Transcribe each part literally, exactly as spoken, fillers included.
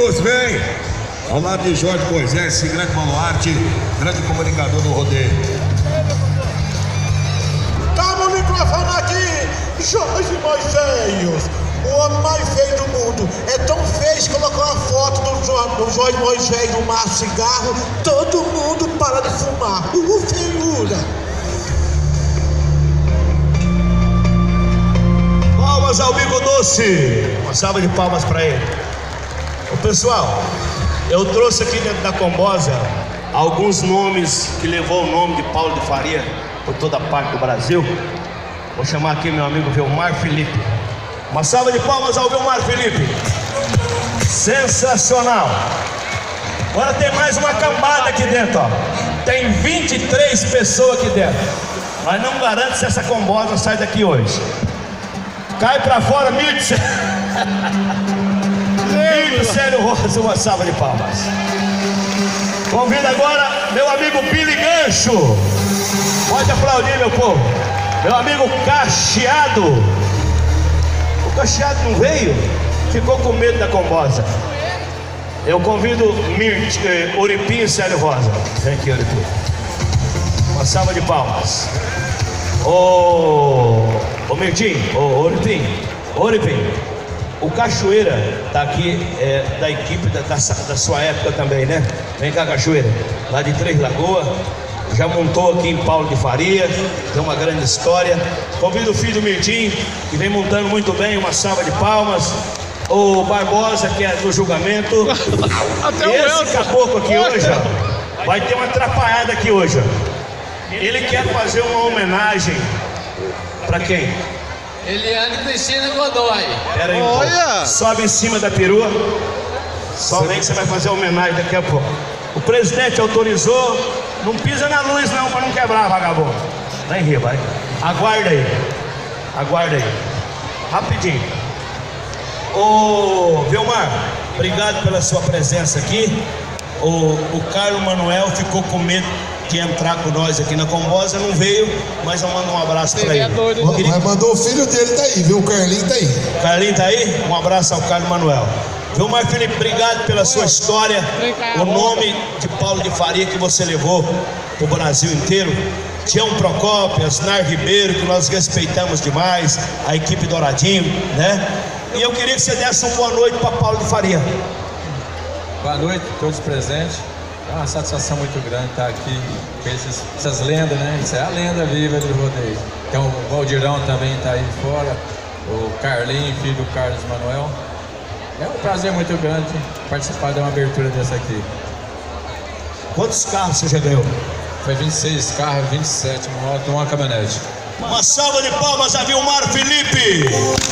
Pois bem, ao lado de Jorge Moisés, esse grande baluarte, grande comunicador do rodeio. Toma o microfone aqui, Jorge Moisés, o homem mais feio do mundo. É tão feio que colocou uma foto do, jo do Jorge Moisés no maço de cigarro, todo mundo para de fumar. Uh, feiura! Palmas ao Bico Doce, uma salva de palmas para ele. Ô, pessoal, eu trouxe aqui dentro da Combosa alguns nomes que levou o nome de Paulo de Faria por toda parte do Brasil. Vou chamar aqui meu amigo Vilmar Felipe. Uma salva de palmas ao Vilmar Felipe. Sensacional. Agora tem mais uma cambada aqui dentro, ó. Tem vinte e três pessoas aqui dentro. Mas não garanto se essa Combosa sai daqui hoje. Cai pra fora, Mircea. Mircea Rosa, uma salva de palmas. Convido agora meu amigo Billy Gancho. Pode aplaudir, meu povo. Meu amigo Cacheado. O Cacheado não veio? Ficou com medo da Combosa. Eu convido Mirt, eh, Oripim e Célio Rosa. Vem aqui, Oripim. Uma salva de palmas. Ô, ô Mirtim, ô Oripim, Oripim, o Cachoeira tá aqui, é, da equipe da, da, da sua época também, né? Vem cá, Cachoeira, lá de Três Lagoas, já montou aqui em Paulo de Faria, tem uma grande história. Convido o filho do Mirtim, que vem montando muito bem, uma salva de palmas. O Barbosa, que é do julgamento. Até esse caboclo aqui hoje, ó, vai ter uma atrapalhada aqui hoje, ó. Ele quer fazer uma homenagem para quem? Eliane Cristina Godoy. Pera aí, olha! Sobe em cima da perua. Sobe aí que você vai fazer a homenagem daqui a pouco. O presidente autorizou. Não pisa na luz não, para não quebrar, vagabundo. Vem rir, vai. Aguarda aí. Aguarda aí. Rapidinho. Ô, Vilmar, obrigado pela sua presença aqui. O, o Carlos Manuel ficou com medo de entrar com nós aqui na Combosa, não veio, mas eu mando um abraço para ele. Queria... Mas mandou o filho dele, tá aí, viu? O Carlinho tá aí. Carlinho tá aí? Um abraço ao Carlos Manuel. Vilmar Felipe, obrigado pela sua história, o nome de Paulo de Faria que você levou para o Brasil inteiro. Tião Procópio, Asnar Ribeiro, que nós respeitamos demais, a equipe Douradinho, né? E eu queria que você desse uma boa noite para Paulo de Faria. Boa noite a todos presentes. É uma satisfação muito grande estar aqui com esses, essas lendas, né? Isso é a lenda viva do rodeio. Então o Valdirão também está aí fora, o Carlinho, filho do Carlos Manuel. É um prazer muito grande participar de uma abertura dessa aqui. Quantos carros você já ganhou? Foi vinte e seis carros, vinte e sete motos, uma caminhonete. Uma salva de palmas a Vilmar Felipe.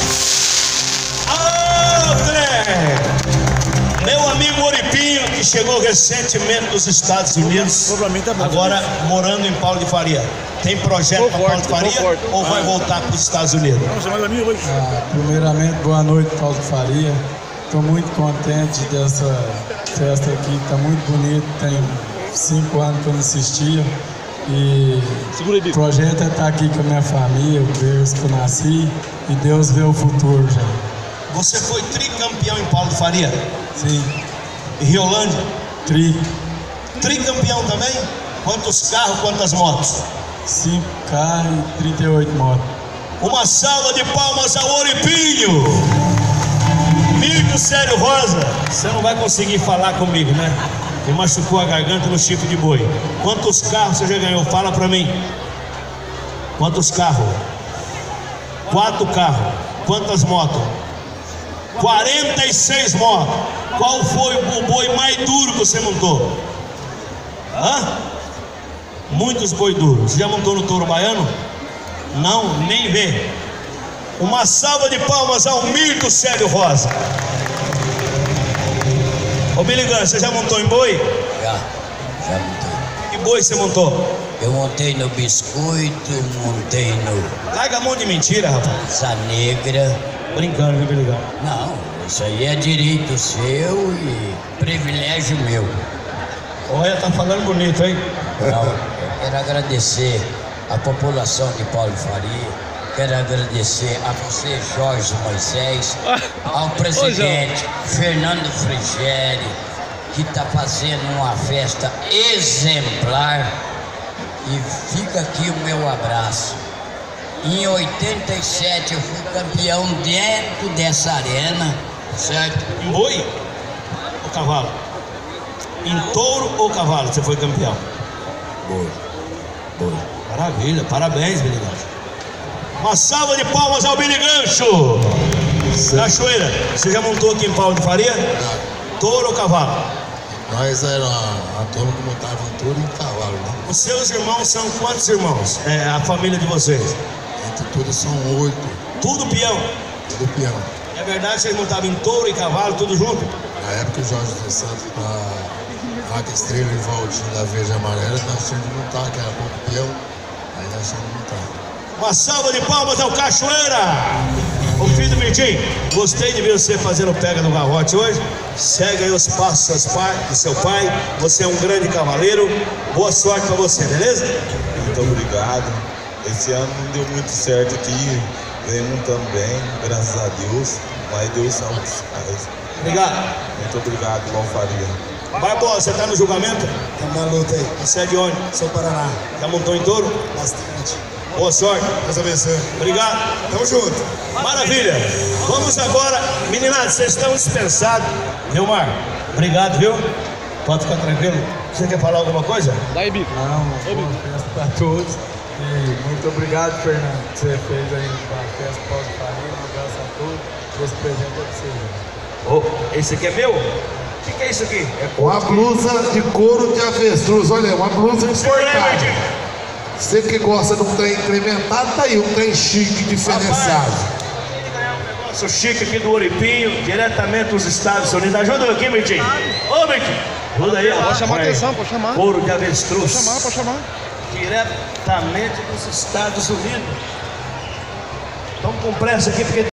André! Meu amigo Oripinho, que chegou recentemente dos Estados Unidos, agora morando em Paulo de Faria. Tem projeto para Paulo de Faria ou vai voltar para os Estados Unidos? Ah, primeiramente, boa noite, Paulo de Faria. Estou muito contente dessa festa aqui, está muito bonito. Tem cinco anos que eu não assistia. E o projeto é estar aqui com a minha família, o berço que eu nasci, e Deus vê o futuro já. Você foi tricampeão em Paulo de Faria? Sim. E Riolândia? Tri. Tricampeão também? Quantos carros, quantas motos? Cinco carros e trinta e oito motos. Uma salva de palmas ao Oripinho! Amigo Célio Rosa, você não vai conseguir falar comigo, né? Me machucou a garganta no chifre de boi. Quantos carros você já ganhou? Fala pra mim. Quantos carros? Quatro carros. Quantas motos? quarenta e seis motos. Qual foi o boi mais duro que você montou? Hã? Muitos boi duros. Você já montou no touro baiano? Não, nem vê. Uma salva de palmas ao Mirto Célio Rosa. Ô Billy Gunn, você já montou em boi? Já, já montei. Que boi você montou? Eu montei no Biscoito, montei no... Larga a mão de mentira, rapaz. Asa Negra. Brincando, viu, Billy Gunn? Não, isso aí é direito seu e privilégio meu. Olha, tá falando bonito, hein? Não, eu quero agradecer a população de Paulo de Faria, quero agradecer a você, Jorge Moisés, ao presidente Fernando Frigeri, que está fazendo uma festa exemplar. E fica aqui o meu abraço. Em oitenta e sete eu fui campeão dentro dessa arena, certo? Em boi ou cavalo? Em touro ou cavalo você foi campeão? Boi. Boi. Maravilha, parabéns, Billy Gancho. Uma salva de palmas ao Billy Gancho. Cachoeira, você já montou aqui em Paulo de Faria? Não. Touro ou cavalo? Nós era a turma que montava em touro e em cavalo, né? Os seus irmãos são quantos irmãos? É a família de vocês? Entre todos são oito. Tudo peão? Tudo peão. É verdade que vocês montavam em touro e cavalo, tudo junto? Na época o Jorge dos Santos, da Vaca Estrela e Valdinho da Verde e Amarela, nós tínhamos de montar, que era pouco peão, aí nós tínhamos de montar. Uma salva de palmas ao Cachoeira! Ô filho do Mirtim, gostei de ver você fazendo pega no garrote hoje. Segue aí os passos do seu pai. Você é um grande cavaleiro. Boa sorte pra você, beleza? Muito obrigado. Esse ano não deu muito certo aqui. Vem montando bem, graças a Deus. Mas Deus salve os pais. Obrigado. Muito obrigado, Paulo Faria. Barbosa, você tá no julgamento? Tá na luta aí. Você é de onde? Sou Paraná. Já montou em touro? Bastante. Boa sorte. Deus abençoe. Obrigado. Tamo junto. Maravilha. Vamos agora. Meninadas, vocês estão dispensados. Viu, Mar? Obrigado, viu? Pode ficar tranquilo. Você quer falar alguma coisa? Daí, Bico. Não, boa festa para todos. E muito obrigado, Fernando, que você fez aí na festa Paulo de Faria. Um abraço a todos. Esse presente é pra você. Oh, esse aqui é meu? O que, que é isso aqui? É Uma blusa de couro de avestruz. Olha, uma blusa importada. Você que gosta de um trem incrementado, tá aí, um trem chique, diferenciado. Ele ganhar um negócio chique aqui do Oripinho, diretamente dos Estados Unidos. Ajuda eu aqui, Mirtinho. Ô, Mirtinho. Ajuda aí. Pode chamar a atenção, pode chamar. Couro de avestruz. Pode chamar, pode chamar. Diretamente dos Estados Unidos. Estamos com pressa aqui porque